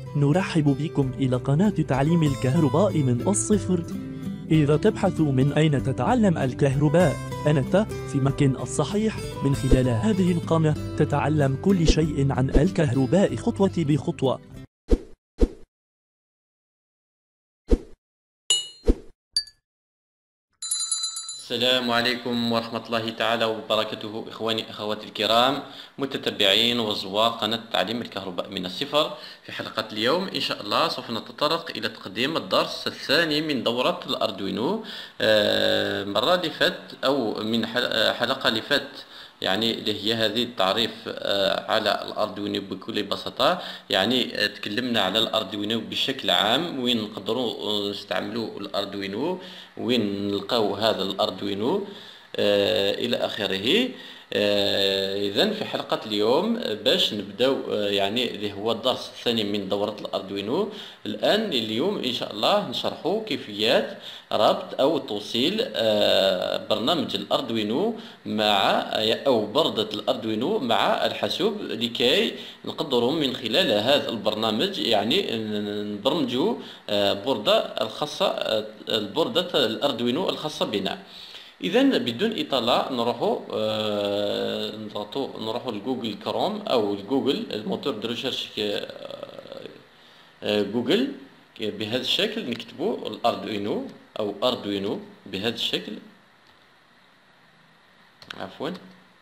نرحب بكم إلى قناة تعليم الكهرباء من الصفر. إذا تبحث من أين تتعلم الكهرباء، أنت في المكان الصحيح. من خلال هذه القناة تتعلم كل شيء عن الكهرباء خطوة بخطوة. السلام عليكم ورحمة الله تعالى وبركاته، إخواني أخواتي الكرام متتبعين وزوار قناة تعليم الكهرباء من الصفر. في حلقة اليوم إن شاء الله سوف نتطرق إلى تقديم الدرس الثاني من دورة الأردوينو. مرة اللي فات أو من حلقة اللي فات يعني اللي هي هذه التعريف على الأردوينو بكل بساطة. يعني تكلمنا على الأردوينو بشكل عام، وين نقدروا نستعملوا الأردوينو، وين نلقاو هذا الأردوينو إلى آخره. إذن في حلقة اليوم باش نبداو يعني اللي هو الدرس الثاني من دورة الأردوينو. اليوم إن شاء الله نشرحوا كيفيات ربط أو توصيل برنامج الأردوينو مع أو بردة الأردوينو مع الحاسوب، لكي نقدروا من خلال هذا البرنامج يعني نبرمجوا البوردة الأردوينو الخاصة بنا. إذن بدون إطالة نروحوا لجوجل كروم أو جوجل الموتور دو ريشيرش جوجل. بهذا الشكل نكتبوا الأردوينو أو أردوينو بهذا الشكل، عفوا.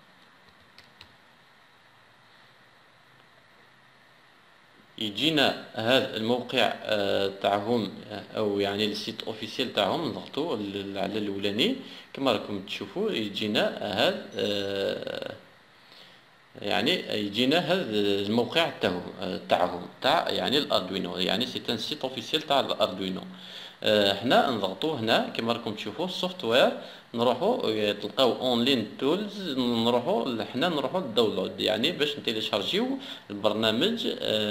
يجينا هذا الموقع تاعهم او يعني السيت اوفيسيال تاعهم. نضغطوا على الاولاني كما راكم تشوفوا، يجينا هذا يعني يجينا هذا الموقع تاعهم تاع يعني الاردوينو، يعني سي ان سيت اوفيسيال تاع الاردوينو. حنا نضغطوا هنا كما راكم تشوفوا السوفت وير، نروحوا تلقاو اونلاين تولز، نروحوا للداونلود يعني باش نتيليشارجيو البرنامج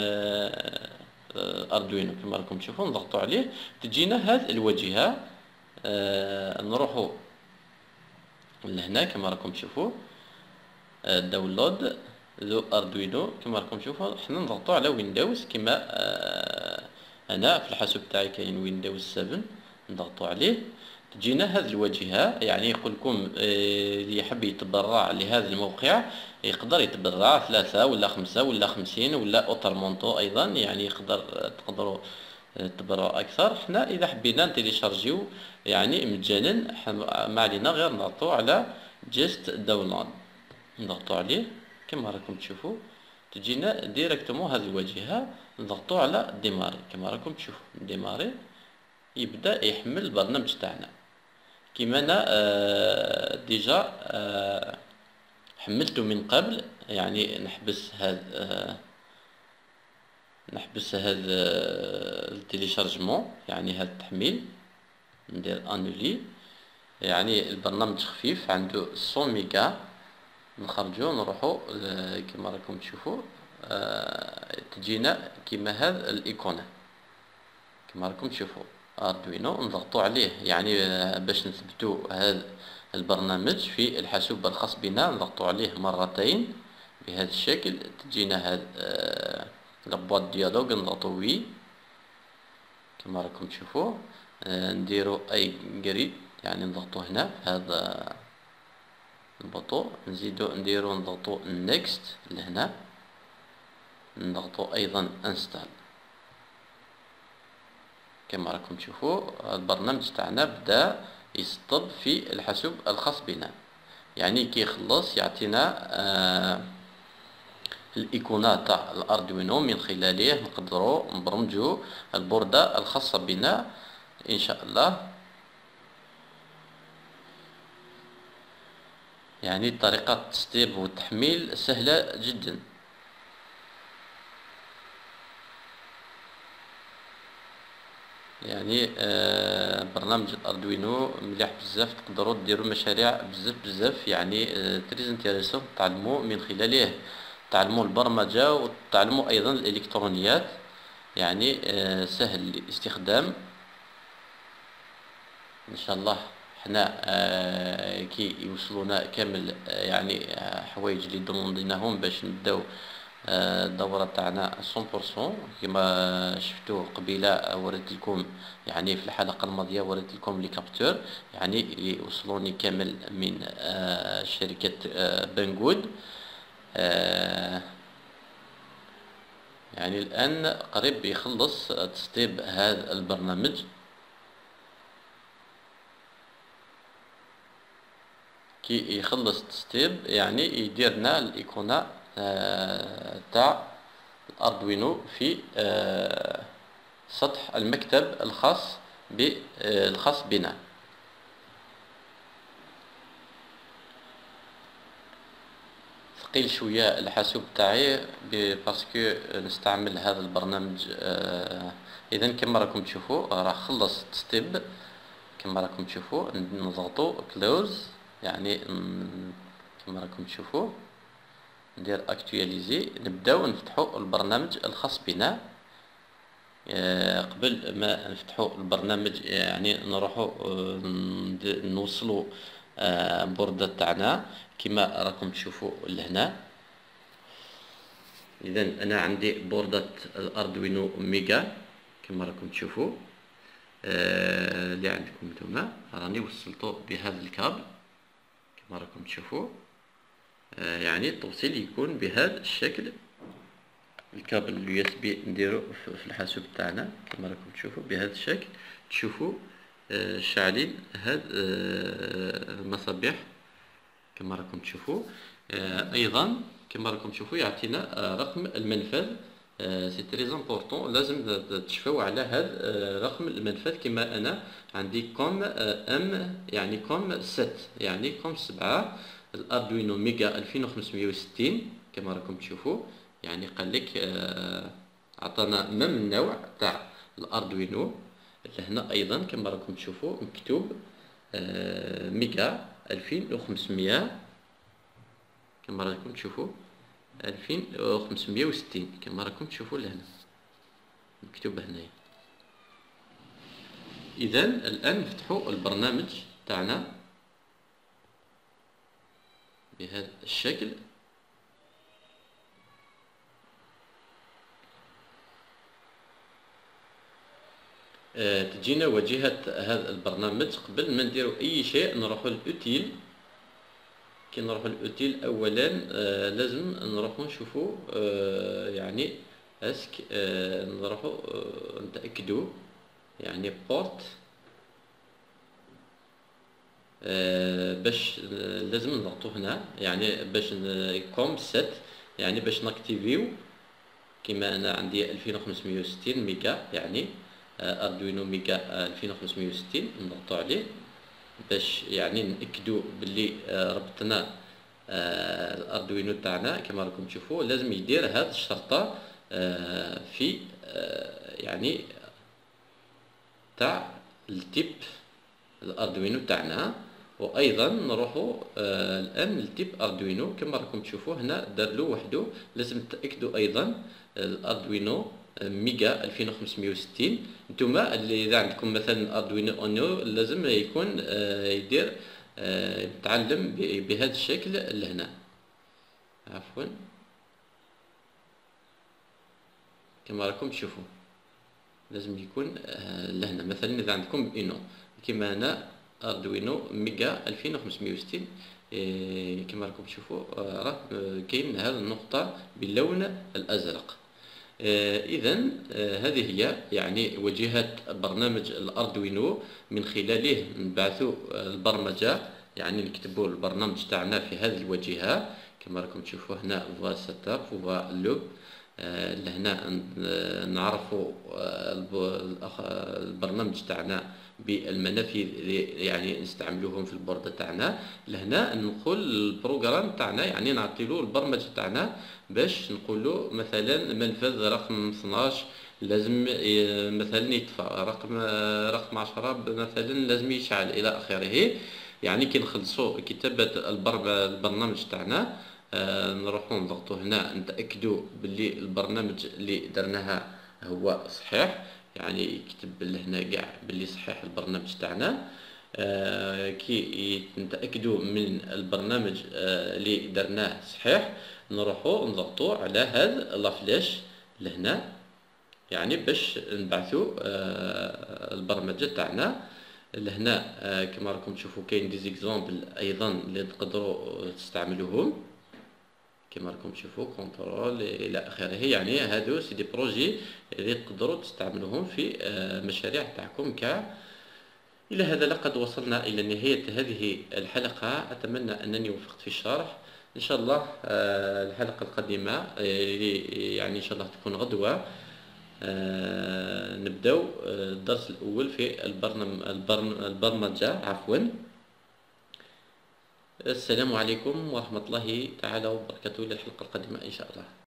اردوينو. كما راكم تشوفوا نضغطوا عليه تجينا هذه الواجهه. نروحوا لهنا كما راكم تشوفوا داونلود ذو اردوينو. كما راكم تشوفوا حنا نضغطوا على ويندوز. كما انا في الحاسوب تاعي كاين ويندوز 7، نضغطوا عليه تجينا هذه الواجهه. يعني يقول لكم اللي يحب يتبرع لهذا الموقع يقدر يتبرع 3 ولا 5 ولا 50 ولا اوترمونتو ايضا، يعني تقدروا تبرعوا اكثر. حنا اذا حبينا نتيليشارجيو يعني مجانا، ما علينا غير نضغطوا على جست داونلود، نضغطوا عليه كما راكم تشوفوا تجينا ديريكتومون هذه الواجهه. نضغطوا على ديماري كما راكم تشوفوا ديماري، يبدا يحمل البرنامج تاعنا. كما انا ديجا حملته من قبل، يعني نحبس هذا التيليشارجمون، يعني هذا التحميل، ندير انولي. يعني البرنامج خفيف عنده 100 ميجا. نخرجوا نروحوا كما راكم تشوفوا تجينا كما هذا الايقونه كما راكم تشوفوا اردوينو. نضغطوا عليه يعني باش نثبتوا هذا البرنامج في الحاسوب الخاص بنا. نضغطوا عليه مرتين بهذا الشكل تجينا هذا لابواط ديالوج. نضغطوا وي كما راكم تشوفوا. نديروا اي جريد، يعني نضغطوا هنا في هذا البطو، نديروا نضغطوا نيكست لهنا، نضغطوا ايضا انستال. كما راكم تشوفوا البرنامج تاعنا بدا يسطب في الحاسوب الخاص بنا. يعني كي يخلص يعطينا الايقونه تاع الاردوينو، من خلاله نقدروا نبرمجوا البورده الخاصه بنا ان شاء الله. يعني طريقة التسطيب والتحميل سهلة جدا. يعني برنامج الأردوينو مليح بزاف، تقدروا ديروا مشاريع بزاف يعني تريز انتيريسون، تعلموا من خلاله، تعلموا البرمجة وتعلموا أيضا الإلكترونيات. يعني سهل الاستخدام إن شاء الله. حنا كي يوصلونا كامل يعني حوايج اللي ضمناهم باش نبداو الدورة تاعنا 100%. كما شفتوا قبيلة وريت لكم يعني في الحلقة الماضية وريت لكم لي كابتور يعني اللي وصلوني كامل من شركة بنغود. يعني الآن قريب يخلص تسطيب هذا البرنامج. كي يخلص تسطيب يعني يديرنا الإيقونة تاع الأردوينو في سطح المكتب الخاص بنا. ثقيل شوية الحاسوب تاعي باسكو نستعمل هذا البرنامج. اذا كما راكم تشوفوا راه خلص تسطيب. كما راكم تشوفوا نضغطوا كلوز يعني كما راكم تشوفوا ندير اكتواليزي. نبداو نفتحوا البرنامج الخاص بنا. قبل ما نفتحوا البرنامج يعني نروحوا نوصلوا بوردة تاعنا كما راكم تشوفوا لهنا. اذا انا عندي بوردة الاردوينو ميجا كما راكم تشوفوا اللي عندكم نتوما. راني وصلته بهذا الكابل كما راكم تشوفوا. يعني التوصيل يكون بهذا الشكل. الكابل اليو اس بي نديرو في الحاسوب تاعنا كما راكم تشوفوا بهذا الشكل. تشوفوا شاعلين هاد المصابيح كما راكم تشوفوا. ايضا كما راكم تشوفوا يعطينا رقم المنفذ. سي تري امبورطون. لازم تشفوا على هذا رقم المنفذ. كما انا عندي كوم ام يعني كوم 7 يعني كوم 7 الاردوينو ميجا 2560 كما راكم تشوفوا. يعني قال لك عطانا مم النوع تاع الاردوينو. لهنا ايضا كما راكم تشوفوا مكتوب ميجا 2500 كما راكم تشوفوا 2560 كما راكم تشوفوا لهنا مكتوب هنايا. اذا الان نفتحوا البرنامج تاعنا بهذا الشكل. تجينا واجهة هذا البرنامج. قبل ما نديرو اي شيء نروحوا للاوتيل. كي نروحوا للاوتيل اولا لازم نروحوا نشوفوا يعني اسك نروحوا نتاكدوا يعني بورت باش لازم نضغطوا هنا يعني باش كوم سيت يعني باش ناكتيفيو. كما انا عندي 2560 ميجا يعني اردوينو ميجا 2560 نضغطوا عليه باش يعني نأكدوا باللي ربطنا الاردوينو تاعنا. كما راكم تشوفوا لازم يدير هذه الشرطة في يعني تاع التيب الاردوينو تاعنا. وايضا نروحوا الان لتيب اردوينو. كما راكم تشوفوا هنا دار له وحده. لازم تاكدوا ايضا الاردوينو ميجا 2560. نتوما اللي اذا عندكم مثلا اردوينو اونو لازم يكون يدير يتعلم بهذا الشكل لهنا. عفوا كما راكم تشوفوا لازم يكون لهنا. مثلا اذا عندكم اينو كما انا اردوينو ميجا 2560 كما راكم تشوفوا راه كاين هذه النقطة باللون الازرق. اذا هذه هي يعني واجهة برنامج الاردوينو. من خلاله نبعثوا البرمجة يعني نكتبوا البرنامج تاعنا في هذه الواجهة. كما راكم تشوفوا هنا فوا سيت اب فوا لوب. لهنا نعرفوا البرنامج تاعنا بالمنافذ يعني نستعملوهم في البوردة تاعنا. لهنا نقول البروغرام تاعنا يعني نعطيلو البرمجة تاعنا باش نقولوا مثلا منفذ رقم 12 لازم مثلا يطفى. رقم 10 مثلا لازم يشعل الى اخره. يعني كي نخلصوا كتابة البرنامج تاعنا نروحوا نضغطوا هنا نتاكدوا باللي البرنامج اللي درناها هو صحيح. يعني يكتب لهنا كاع باللي صحيح البرنامج تاعنا. كي نتأكدوا من البرنامج اللي درناه صحيح، نروحوا نضغطوا على هذا لافلاش لهنا، يعني باش نبعثوا البرمجه تاعنا لهنا. كما راكم تشوفوا كاين دي زيكزامبل ايضا اللي تقدروا تستعملوهم، كما راكم تشوفوا كنترول الى اخره. يعني هادو سي دي بروجي اللي تقدروا تستعملوهم في مشاريع تاعكم كاع. الى هذا لقد وصلنا الى نهايه هذه الحلقه، اتمنى انني وفقت في الشرح. ان شاء الله الحلقه القادمه يعني ان شاء الله تكون غدوه، نبداو الدرس الاول في البرمجه عفوا. السلام عليكم ورحمه الله تعالى وبركاته، الى الحلقه القادمه ان شاء الله.